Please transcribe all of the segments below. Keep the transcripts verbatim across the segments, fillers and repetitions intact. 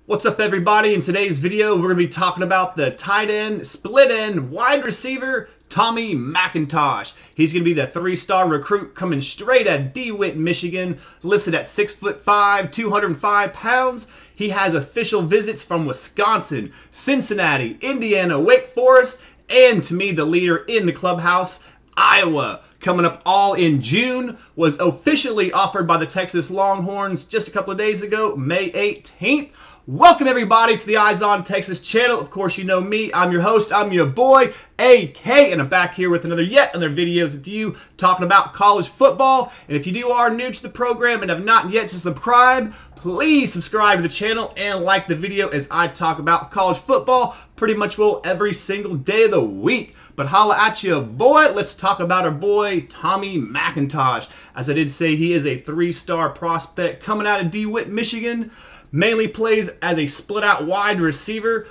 What's up, everybody? In today's video, we're going to be talking about the tight end, split end, wide receiver, Tommy McIntosh. He's going to be the three-star recruit coming straight out of Dewitt, Michigan, listed at six foot five, two hundred five pounds. He has official visits from Wisconsin, Cincinnati, Indiana, Wake Forest, and to me, the leader in the clubhouse, Iowa. Coming up all in June, was officially offered by the Texas Longhorns just a couple of days ago, May eighteenth. Welcome everybody to the Eyes on Texas channel. Of course, you know me. I'm your host. I'm your boy, A K, and I'm back here with another yet another video with you talking about college football. And if you do are new to the program and have not yet subscribed, please subscribe to the channel and like the video as I talk about college football pretty much well every single day of the week. But holla at you, boy. Let's talk about our boy, Tommy McIntosh. As I did say, he is a three-star prospect coming out of DeWitt, Michigan. Mainly plays as a split-out wide receiver.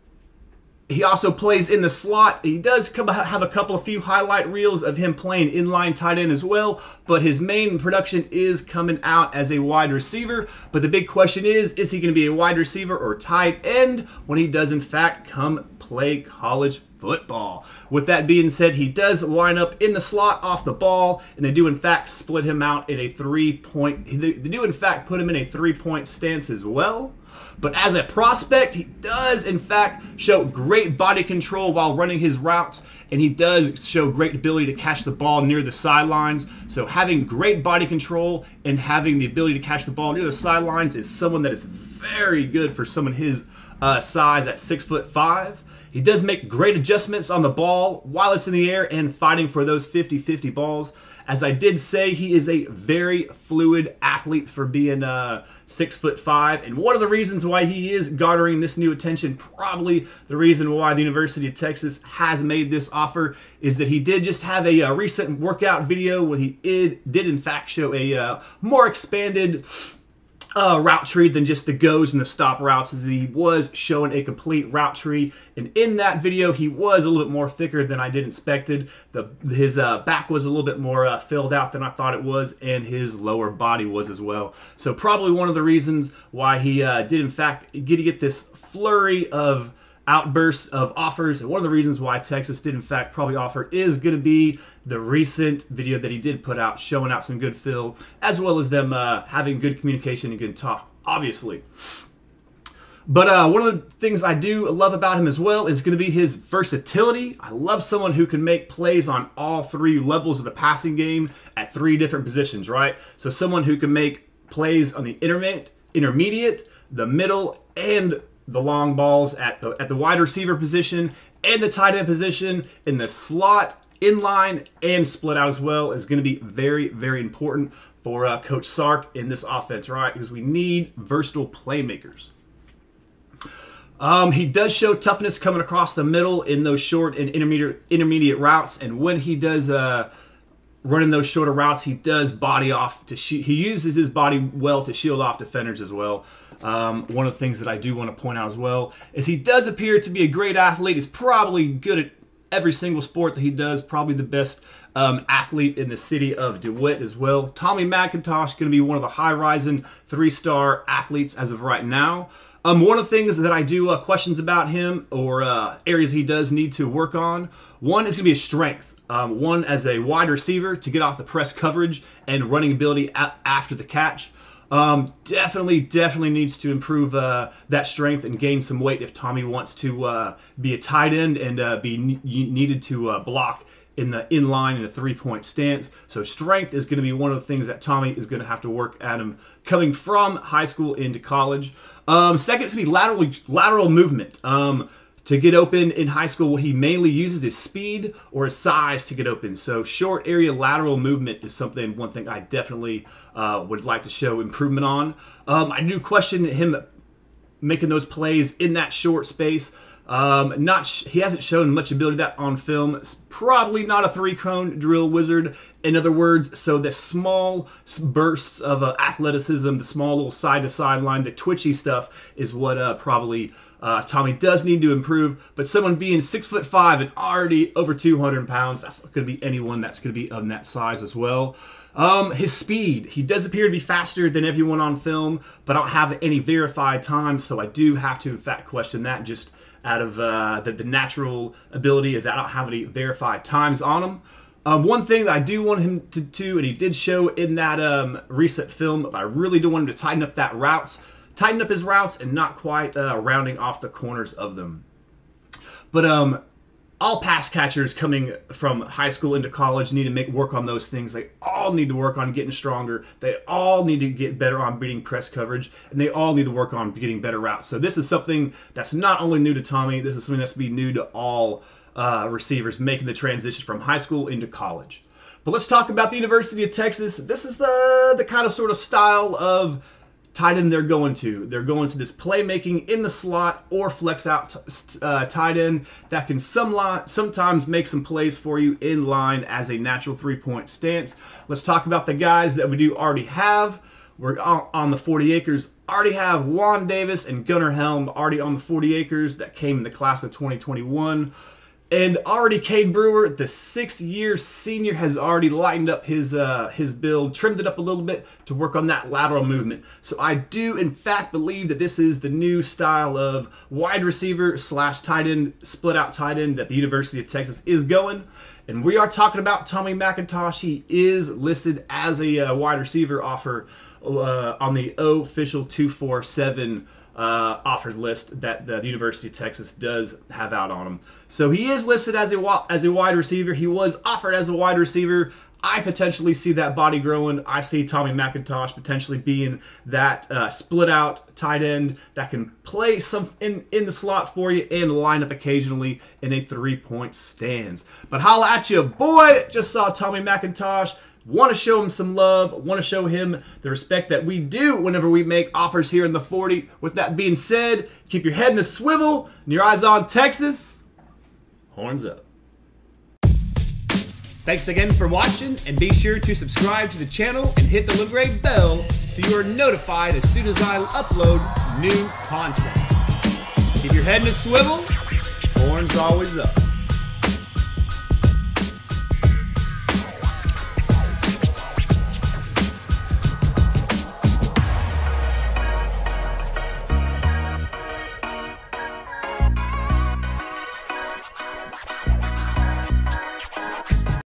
He also plays in the slot. He does come have a couple of few highlight reels of him playing inline tight end as well, but his main production is coming out as a wide receiver. But the big question is, is he going to be a wide receiver or tight end when he does in fact come play college football? With that being said, he does line up in the slot off the ball, and they do in fact split him out in a three-point. They do in fact put him in a three-point stance as well. But as a prospect, he does in fact show great body control while running his routes, and he does show great ability to catch the ball near the sidelines. So having great body control and having the ability to catch the ball near the sidelines is someone that is very good for someone his uh, size at six foot five. He does make great adjustments on the ball while it's in the air and fighting for those fifty fifty balls. As I did say, he is a very fluid athlete for being uh, six foot five. And one of the reasons why he is garnering this new attention, probably the reason why the University of Texas has made this offer, is that he did just have a, a recent workout video when he did, did in fact show a uh, more expanded Uh, route tree than just the goes and the stop routes, as he was showing a complete route tree. And in that video, he was a little bit more thicker than I did expected. The, his uh, back was a little bit more uh, filled out than I thought it was, and his lower body was as well. So probably one of the reasons why he uh, did in fact get to get this flurry of outbursts of offers, and one of the reasons why Texas did in fact probably offer is going to be the recent video that he did put out showing out some good fill, as well as them uh, having good communication and good talk, obviously. But uh, one of the things I do love about him as well is going to be his versatility. I love someone who can make plays on all three levels of the passing game at three different positions, right? So someone who can make plays on the intermediate, intermediate, the middle, and the long balls at the at the wide receiver position and the tight end position, in the slot, inline, and split out as well, is going to be very, very important for uh, Coach Sark in this offense, right? Because we need versatile playmakers. Um, he does show toughness coming across the middle in those short and intermediate intermediate routes, and when he does uh, running those shorter routes, he does body off to shoot. He uses his body well to shield off defenders as well. Um, one of the things that I do want to point out as well is he does appear to be a great athlete. He's probably good at every single sport that he does. Probably the best um, athlete in the city of DeWitt as well. Tommy McIntosh going to be one of the high-rising three-star athletes as of right now. Um, one of the things that I do uh, questions about him, or uh, areas he does need to work on, one is going to be his strength. Um, one as a wide receiver to get off the press coverage and running ability after the catch. Um, definitely, definitely needs to improve uh, that strength and gain some weight if Tommy wants to uh, be a tight end and uh, be ne needed to uh, block in the inline in a three-point stance. So strength is going to be one of the things that Tommy is going to have to work at him coming from high school into college. Um, second is going to be lateral, lateral movement. Um, To get open in high school, what he mainly uses is speed or his size to get open. So short area lateral movement is something, one thing I definitely uh, would like to show improvement on. Um, I do question him making those plays in that short space. Um, not sh he hasn't shown much ability that on film. It's probably not a three-cone drill wizard. In other words, so the small bursts of uh, athleticism, the small little side-to-side line, the twitchy stuff is what uh, probably Uh, Tommy does need to improve, but someone being six foot five and already over two hundred pounds, that's not going to be anyone that's going to be of that size as well. Um, his speed. He does appear to be faster than everyone on film, but I don't have any verified times, so I do have to, in fact, question that just out of uh, the, the natural ability of that. I don't have any verified times on him. Um, one thing that I do want him to do, and he did show in that um, recent film, but I really do want him to tighten up that routes, tighten up his routes, and not quite uh, rounding off the corners of them. But um, all pass catchers coming from high school into college need to make work on those things. They all need to work on getting stronger. They all need to get better on beating press coverage, and they all need to work on getting better routes. So this is something that's not only new to Tommy. This is something that's to be new to all Uh, receivers making the transition from high school into college. But let's talk about the University of Texas. This is the the kind of sort of style of tight end they're going to. They're going to this playmaking in the slot or flex out uh, tight end that can some line, sometimes make some plays for you in line as a natural three-point stance. Let's talk about the guys that we do already have. We're on the forty acres. Already have Juan Davis and Gunnar Helm already on the forty acres that came in the class of twenty twenty-one. And already Cade Brewer, the sixth-year senior, has already lightened up his uh, his build, trimmed it up a little bit to work on that lateral movement. So I do, in fact, believe that this is the new style of wide receiver slash tight end, split-out tight end that the University of Texas is going. And we are talking about Tommy McIntosh. He is listed as a uh, wide receiver offer uh, on the official two forty-seven Uh, offered list that the University of Texas does have out on him. So he is listed as a as a wide receiver. He was offered as a wide receiver. I potentially see that body growing. I see Tommy McIntosh potentially being that uh, split out tight end that can play some in, in the slot for you and line up occasionally in a three-point stance. But holla at you, boy! Just saw Tommy McIntosh. Want to show him some love. Want to show him the respect that we do whenever we make offers here in the forty. With that being said, keep your head in the swivel and your eyes on Texas. Horns up. Thanks again for watching, and be sure to subscribe to the channel and hit the little gray bell so you are notified as soon as I upload new content. Keep your head in the swivel. Horns always up.